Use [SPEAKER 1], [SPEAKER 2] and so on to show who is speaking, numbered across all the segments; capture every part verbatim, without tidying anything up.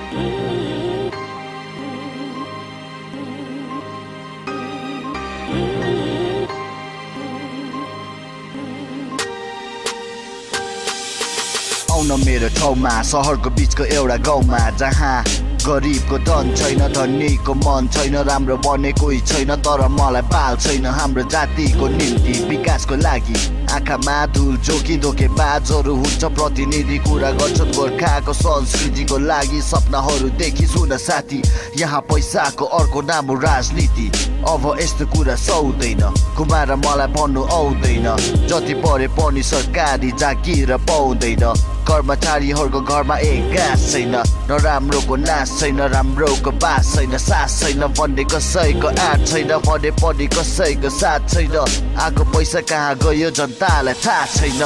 [SPEAKER 1] आउन मेरो ठाउँमा सहरको बीचको एउटा गाउँमा जहाँ गरिबको धन छैन धनीको मन छैन राम्रो बने कोही छैन तर मलाई बाल छैन हाम्रो जातिको निम्ति विकासको लागि आँखामा धुल जोकी धोकेबाजहरू हुन्छ प्रतिनिधि कुरा गर्छन् गोर्खाको संस्कृतिको लागि सपनाहरू देखि सुन साथी यहाँ पैसाको अर्को नाम हो राजनीति अब यस्तो कुरा सौदैन कुमार मलाई भन्नु आउँदैन जति पढे पनि सरकारी जागिर पाउँदैन कर्मचारीहरूको घरमा एक गाँस छैन नराम्रोको नाश छैन राम्रोको बास छैन सास छैन भन्ने कसैको आँट छैन भने पनि कसैको साथ छैन आएको पैसा कहाँ गयो जनतालाई थाहा छैन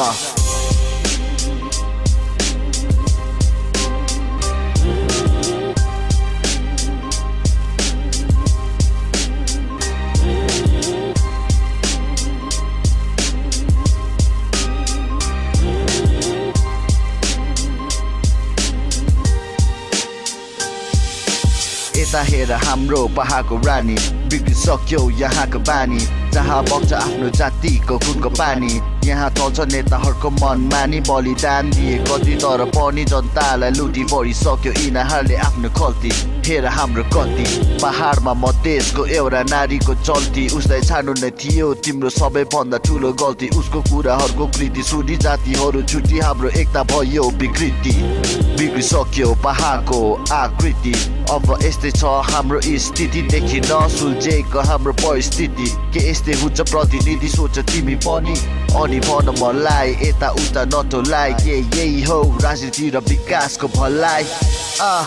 [SPEAKER 1] यता हेर हाम्रो पहाडको रानी बिग्रिसक्यो यहाँको बानी जहाँ बग्छ आफ्नो जातिको खुनको पानी यहाँ चल्छ नेताहरूको मनमानी बलिदान दिए कति तर पनि जनतालाई लुटी परिसक्यो यिनीहरूले आफ्नो खल्ती हेर हाम्रो कति पहाडमा म देशको एउटा नारीको चल्ती उसलाई छाड्नु नै थियो तिम्रो सबैभन्दा ठुलो गल्ती उसको कुराहरूको कृति सुनि जातिहरू छुट्टी हाम्रो एकता भयो विकृति बिग्रिसक्यो पहाडको आकृति अब यस्तै छ हाम्रो स्थिति देखि नसुल्झेको हाम्रो परिस्थिति के यस्तै हुन्छ प्रतिनिधि सोच तिमी पनि अनि भन मलाई यता उता नटोलाई के यही हो राजनीति र विकासको भलाइ आ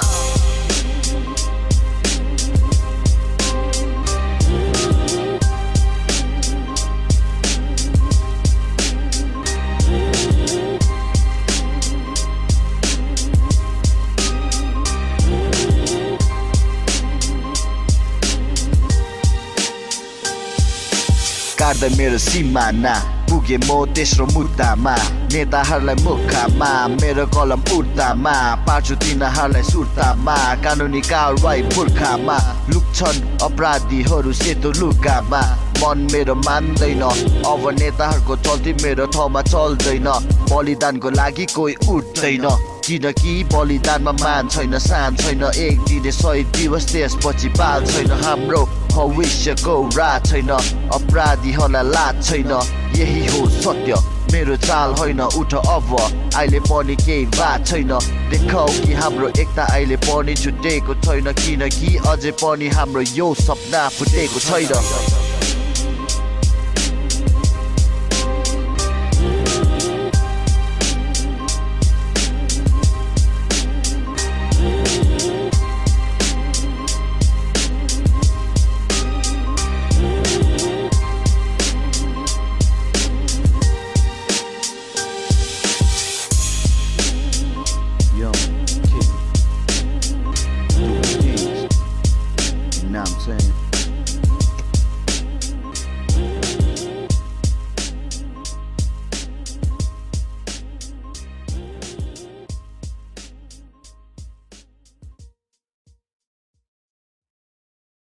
[SPEAKER 1] काट्दै मेरो सिमाना पुगे म तेस्रो मुद्दामा नेताहरूलाई मुखमा मेरो कलम उड्दामा पार्छु तिनीहरूलाई सुर्तामा कानुनी कारवाही पुर्खामा लुक्छन् अपराधीहरू सेतो लुगामा मन मेरो मान्दैन अब नेताहरूको चल्ती मेरो ठाउँमा चल्दैन बलिदानको लागि कोही उठ्दैन किनकि बलिदानमा मान छैन सान छैन एक दिने शहीद दिवस त्यसपछि बाल छैन हाम्रो भविष्यको राह छैन अपराधीहरूलाई लाज छैन यही हो सत्य मेरो चाल होइन उठ अब अहिले पनि केही बात छैन देखाऊ कि हाम्रो एकता अहिले पनि छुटेको छैन किनकि अझै पनि हाम्रो यो सपना फुटेको छैन